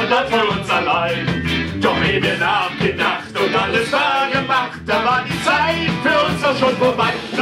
das für uns allein. Doch ehe wir nachgedacht und alles war gemacht, da war die Zeit für uns auch schon vorbei.